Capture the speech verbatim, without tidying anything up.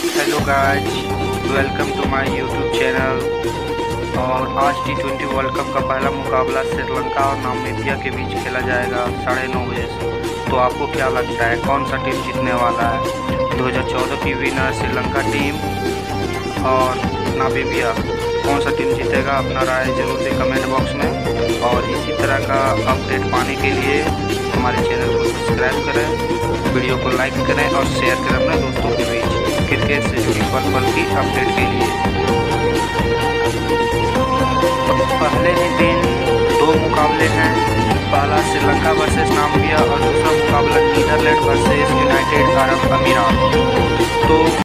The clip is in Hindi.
Hello guys, welcome to my YouTube channel. और आज टी ट्वेंटी वर्ल्ड कप का पहला मुकाबला श्रीलंका और नामीबिया के बीच खेला जाएगा साढ़े नौ बजे से। तो आपको क्या लगता है कौन सा टीम जीतने वाला है? दो हज़ार चौदह की विनर श्रीलंका टीम और नामीबिया, कौन सा टीम जीतेगा? अपना राय जरूर दें कमेंट बॉक्स में। और इसी तरह का अपडेट पाने के लिए हमारे चैनल को सब्सक्राइब करें, वीडियो को लाइक करें और शेयर करें अपने दोस्तों के बीच क्रिकेट से जुड़ी पल पल की अपडेट के लिए। पहले ही दिन दो मुकाबले हैं, पहला श्रीलंका वर्सेस नामीबिया और दूसरा मुकाबला नीदरलैंड वर्सेस यूनाइटेड अरब अमीरात। तो